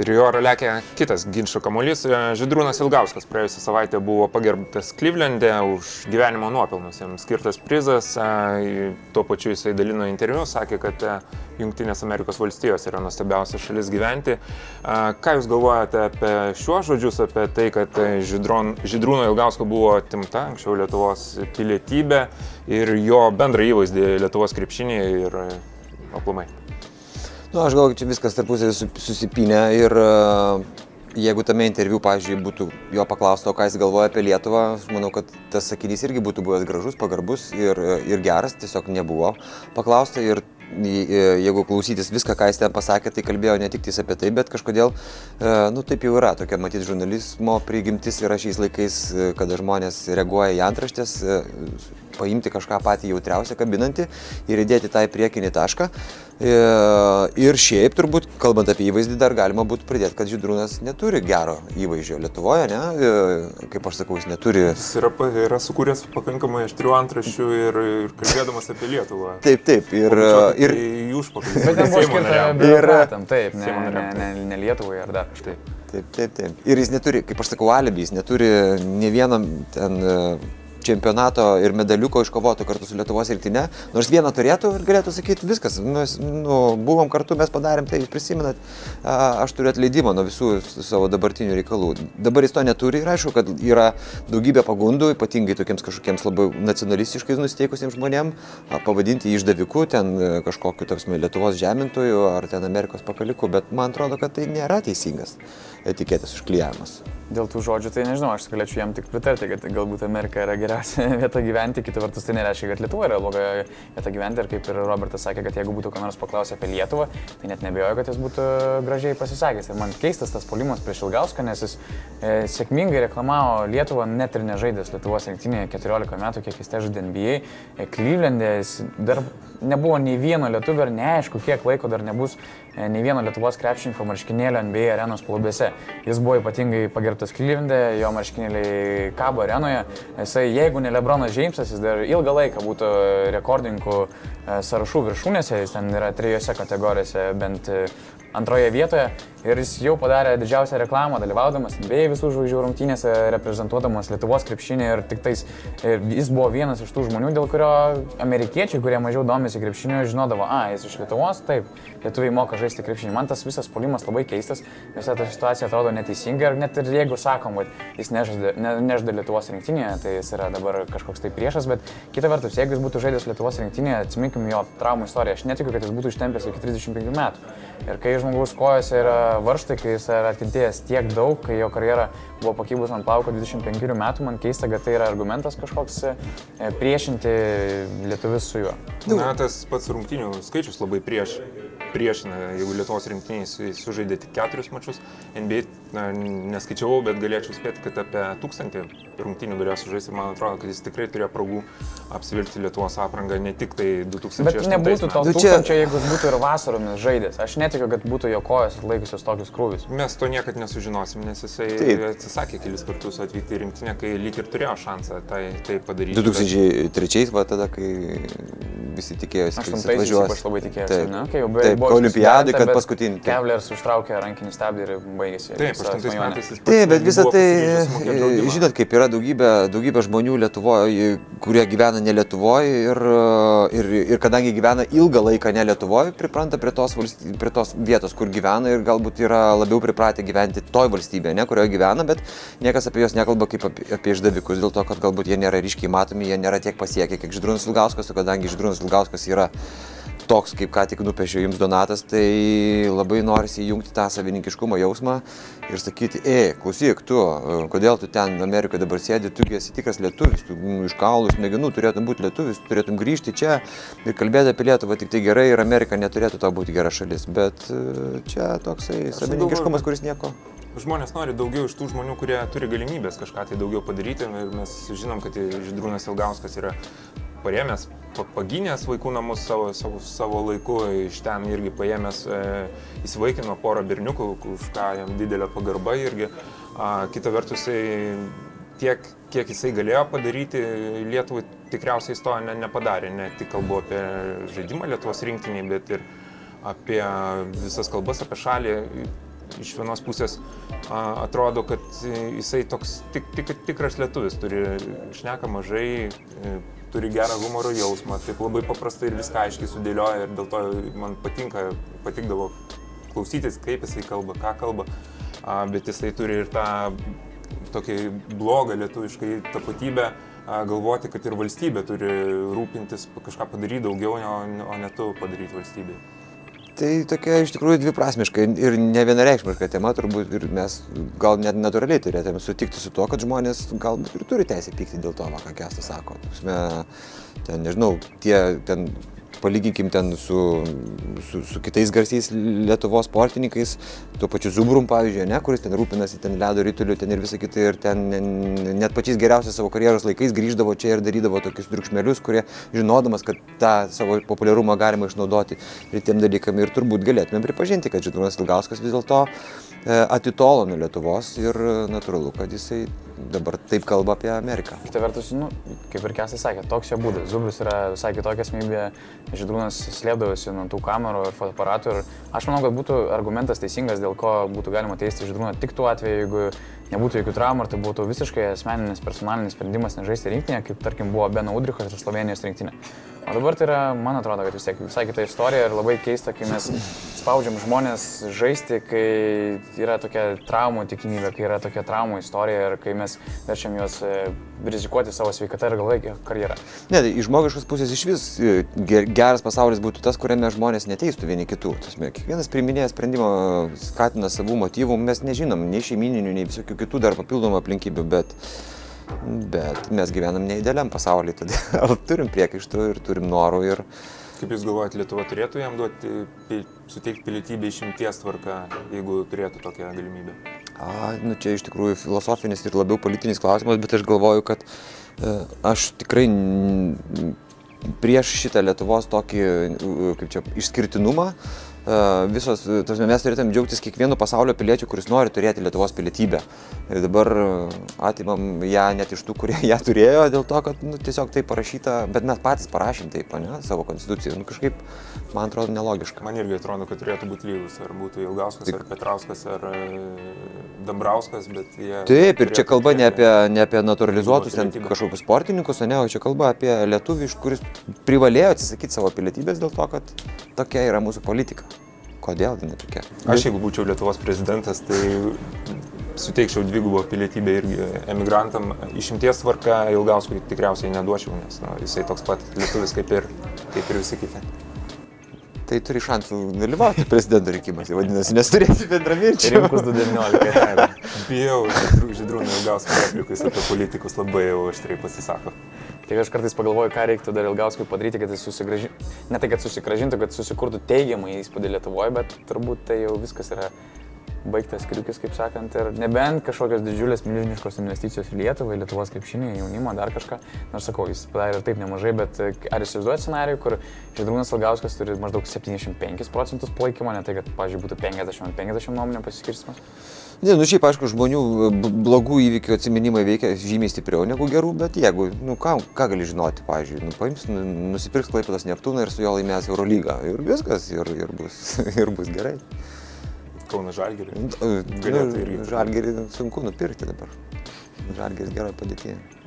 Ir į orą lekia kitas ginčo kamuolys. Žydrūnas Ilgauskas praėjusią savaitę buvo pagerbtas Cleveland'e už gyvenimo nuopelnus. Jam skirtas prizas. Tuo pačiu jisai dalino interviu, sakė, kad Jungtinės Amerikos valstijos yra nuostabiausia šalis gyventi. Ką Jūs galvojate apie šiuos žodžius, apie tai, kad Žydrūno Ilgausko buvo atimta anksčiau Lietuvos pilietybė ir jo bendrą įvaizdį Lietuvos krepšinėje ir aplamai? Aš galvoju, kad čia viskas tarpusai susipynę ir jeigu tame interviu, pavyzdžiui, būtų jo paklausta, ką jis galvoja apie Lietuvą, aš manau, kad tas sakinys irgi būtų buvęs gražus, pagarbus ir geras, tiesiog nebuvo paklausta. Ir jeigu klausytis viską, ką jis ten pasakė, tai kalbėjo ne tik apie tai, bet kažkodėl, taip jau yra, tokia matyti žurnalizmo prigimtis yra šiais laikais, kada žmonės reaguoja į antraštės, paimti kažką patį jautriausią, kabinantį ir įdėti tą į priekinį tašką. Ir šiaip turbūt, kalbant apie įvaizdį, dar galima būtų pridėti, kad Žydrūnas neturi gero įvaizdžio Lietuvoje, ne? Kaip aš sakau, jis neturi... Jis yra sukūręs pakankamai aštrių antraščių ir kalbėdamas apie Lietuvą. Taip. Ir jūs pakalbėsite. Bet ten buvo skirta biurokratam, taip, ne Lietuvai ar dar kažkaip. Taip. Ir jis neturi, kaip aš sakau, alibi, jis neturi ne vienam ten čempionato ir medaliuko iškovotų kartu su Lietuvos rinktinė, nors vieną turėtų ir galėtų sakyti viskas, buvom kartu, mes padarėm, tai jūs prisimenat, aš turiu atleidimą nuo visų savo dabartinių reikalų. Dabar jis to neturi ir aišku, kad yra daugybė pagundų, ypatingai tokiems kažkokiems labai nacionalistiškai nusiteikusiems žmonėm, pavadinti išdaviku, ten kažkokiu Lietuvos žemintojų ar ten Amerikos pakaliku, bet man atrodo, kad tai nėra teisingas etiketės užklijavimas. Dėl tų žodžių, tai nežinau, aš galėčiau jam tik pritarti, kad galbūt Amerika yra geriausia vieta gyventi, kita vertus tai nereiškia, kad Lietuva yra bloga vieta gyventi ir kaip ir Robertas sakė, kad jeigu būtų ką nors paklausę apie Lietuvą, tai net nebijoju, kad jis būtų gražiai pasisakęs. Ir man keistas tas puolimas prieš Ilgauską, nes jis sėkmingai reklamavo Lietuvą, net ir nežaidęs Lietuvos rinktinėje 14 metų, kiek jis težaidė NBA. Cleveland'e jis dar nebuvo nei vieno lietuvio ir neaišku, kiek laiko dar nebus nei vieno Lietuvos krepšininko marškinėlio NBA arenos klubėse. Jis buvo ypatingai pagerbtas Cleveland'e, jo marškinėliai kabo arenoje. Jisai, jeigu ne LeBronas Jamesas, jis dar ilgą laiką būtų rekordininkų sąrašų viršūnėse, jis ten yra 3 kategorijose, bent antroje vietoje. Ir jis jau padarė didžiausią reklamą, dalyvaudamas NBA visų žvaigždžių rungtynėse, reprezentuodamas Lietuvos krepšinį ir tik tais jis buvo vienas iš tų žmonių, dėl kurio amerikiečiai, kurie mažiau domisi krepšiniu, žinodavo, jis iš Lietuvos, taip, lietuviai moka žaisti krepšinį. Man tas visas puolimas labai keistas, visa ta situacija atrodo neteisinga ir net ir jeigu sakom, kad jis nežaidė Lietuvos rinktinėje, tai jis yra dabar kažkoks tai priešas, bet kita vertus, jeigu jis būtų žaidęs Lietuvos rinktinėje, atsiminkim jo traumų istoriją, aš netikiu, kad jis būtų ištempęs iki 35 metų. Ir kai žmogus kojose yra varžtai, kai jis yra atkentėjęs tiek daug, kai jo karjera buvo pakibus ant plauko 25 metų, man keista, kad tai yra argumentas kažkoks priešinti lietuvius su juo. Na, tas pats rungtynių skaičius labai priešina, jeigu Lietuvos rinktinėje sužaidė tik 4 mačus, NBA neskaičiavau, bet galėčiau spėti, kad apie 1000 rungtynių galėjo sužaisti ir man atrodo, kad jis tikrai turėjo progų apsivilkti Lietuvos aprangą, ne tik tai 2008 metais. Bet nebūtų to 1000, jeigu jis būtų ir vasaromis žaidęs. Aš netikiu, kad būtų jo kojos atlaikiusios tokius krūvius. Mes to niekad nesužinosim, nes jisai atsisakė kelis kartus atvykti į rinktinę, kai lyg ir turėjo šansą tai padaryti. 2003, tada, kai visi tikėjosi, kad jis atvažiuos. Aš labai tikėjosi, ne? Kai jau buvo olimpiadai, kad paskutinį. Kevlers užtraukė rankinį stabdį ir baigėsi. Taip, 8 metais jis taip, bet visą tai, žinot, kaip yra daugybė žmonių Lietuvoje, kurie gyvena ne Lietuvoje ir kadangi gyvena ilgą laiką ne Lietuvoje, pripranta prie tos vietos, kur gyvena ir galbūt yra labiau pripratę gyventi toj valstybėje, ne, kurioje gyvena, bet niekas apie juos nekalba kaip apie išdavikus, dėl to, kad galbūt jie nėra ryškiai matomi, jie nėra tiek pasiekę, kiek Žydrūnas Ilgauskas, o kadangi Žydrūnas Ilgauskas yra toks, kaip ką tik nupiešiau jums Donatas, tai labai norisi įjungti tą savininkiškumo jausmą ir sakyti, klausyk, kodėl tu ten Amerikoje dabar sėdi, tu esi tikras lietuvis, tu iš kaulų smegenų turėtum būti lietuvis, turėtum grįžti čia ir kalbėti apie Lietuvą tik tai gerai ir Amerika neturėtų to būti gera šalis, bet čia toksai savininkiškumas, kuris nieko. Žmonės nori daugiau iš tų žmonių, kurie turi galimybės kažką tai daugiau padaryti ir mes žinom, kad Žydrūnas Ilgauskas yra parėmęs, pagynęs vaikų namus savo laiku, iš ten irgi paėmęs, įsivaikino porą berniukų, už ką jam didelė pagarba irgi. Kita vertus, tiek, kiek jisai galėjo padaryti, Lietuvai tikriausiai jis to nepadarė. Ne tik kalbu apie žaidimą Lietuvos rinktiniai, bet ir apie visas kalbas apie šalį. iš vienos pusės atrodo, kad jisai toks tikras lietuvis, šneka mažai, turi gerą humoro jausmą, taip labai paprastai ir viską aiškiai sudėlioja ir dėl to man patikdavo klausytis, kaip jisai kalba, ką kalba, bet jisai turi ir tą tokį blogą lietuviškai tapatybę, galvoti, kad ir valstybė turi rūpintis kažką padaryti daugiau, o ne tu padaryti valstybėje. Tai tokia iš tikrųjų dviprasmiška ir ne vienareikšmiška tema, turbūt ir mes gal net natūraliai turėtume sutikti su tuo, kad žmonės galbūt ir turi teisę pykti dėl to, ką Kęstas sako. Ten, nežinau, palyginkim ten su kitais garsiais Lietuvos sportininkais, tuo pačiu Zubrum, pavyzdžiui, kuris ten rūpinasi ten ledo rituliu ten ir visą kitą, ir ten net pačiais geriausiais savo karjeros laikais grįždavo čia ir darydavo tokius triukšmelius, kurie žinodamas, kad tą savo populiarumą galima išnaudoti ir tiem dalykam. Ir turbūt galėtume pripažinti, kad Žydrūnas Ilgauskas vis dėlto atitolo nuo Lietuvos ir natūralu, kad jisai dabar taip kalba apie Ameriką. Kita vertus, kaip ir Kęstas sakė, toks jo būdas. Zubris yra visai kitokia asmenybė, Žydrūnas slėpdavosi nuo tų kamerų ir fotoaparatų ir aš manau, kad būtų argumentas teisingas, dėl ko būtų galima teisti Žydrūną tik tuo atveju, jeigu nebūtų jokių traumų, ar tai būtų visiškai asmeninis, personalinis sprendimas nežaisti rinktinę, kaip tarkim buvo Beno Udrichas ir Slovėnijos rinktinė. O dabar tai yra, man atrodo, kad vis tiek visai kita istorija ir labai keista, kai mes spaudžiam žmonės žaisti, kai yra tokia traumų tikimybė, kai yra tokia traumų istorija ir kai mes verčiam juos rizikuoti savo sveikatą ir galvai karjerą. Ne, tai iš žmogiškos pusės iš vis geras pasaulis būtų tas, kuriame žmonės neteistų vieni kitų. Kiekvienas priiminėja sprendimą, skatina savų motyvų, mes nežinom nei šeimininių, nei visokių kitų dar papildomų aplinkybių, bet mes gyvenam neidealiam pasaulyje, todėl turim priekaištų ir turim norų. Ir... Kaip Jūs galvojate, Lietuva turėtų jam suteikti pilietybę išimties tvarka, jeigu turėtų tokią galimybę? Čia iš tikrųjų filosofinis ir labiau politinis klausimas, bet aš galvoju, kad aš tikrai prieš šitą Lietuvos tokį, kaip čia, išskirtinumą. Mes turėtume džiaugtis kiekvienu pasaulio piliečiu, kuris nori turėti Lietuvos pilietybę. Ir dabar atimam ją net iš tų, kurie ją turėjo, dėl to, kad tiesiog tai parašyta, bet mes patys parašym taip, savo konstituciją. Kažkaip, man atrodo, nelogiška. Man irgi atrodo, kad turėtų būti lygus, ar būtų Ilgauskas, ar Petrauskas, ar Dambrauskas, bet jie... Taip, ir čia kalba ne apie naturalizuotus kažkokius sportininkus, o čia kalba apie lietuvį, kuris privalėjo atsisakyti savo pilietybės dėl to, kad tokia yra mūsų politika. Kodėl tai netokia? Aš jeigu būčiau Lietuvos prezidentas, tai suteikčiau dvigubą pilietybę irgi emigrantam. Išimties tvarka Ilgauskui tikriausiai neduočiau, nes jisai toks pat lietuvis kaip ir visi kiti. Tai turi šansų dalyvauti prezidento rinkimuose, vadinasi, nes turėsi bendraminčių. Rinkus 2019. Bijau Žydrūno Ilgausko replikais apie politikus, labai jau aštriai pasisako. Tik aš kartais pagalvoju, ką reiktų dar Ilgauskui padaryti, kad jis ne tai, kad susigrąžintų, kad susikurtų teigiamą įspūdį Lietuvoje, bet turbūt tai jau viskas yra baigtas kriukis, kaip sakant, ir nebent kažkokios didžiulės milžiniškos investicijos į Lietuvą, į Lietuvos krepšinį, jaunimą, dar kažką. Nors sakau, jis padarė ir taip nemažai, bet ar įsivaizduoja scenarijų, kur Žydrūnas Ilgauskas turi maždaug 75% palaikymo, ne tai, kad, pavyzdžiui, būtų 50-50 nuomonė pasiskirstymas? Ne, šiaip, aišku, žmonių blogų įvykių atsiminimai veikia žymiai stipriau negu gerų, bet jeigu, ką gali žinoti, pavyzdžiui, paims, nusipirks Klaipėdos Neptūną ir su juo laimės Eurolygą ir viskas, ir bus gerai. Kauno Žalgirį. Žalgirį sunku nupirkti dabar. Žalgiris geroje padėtyje.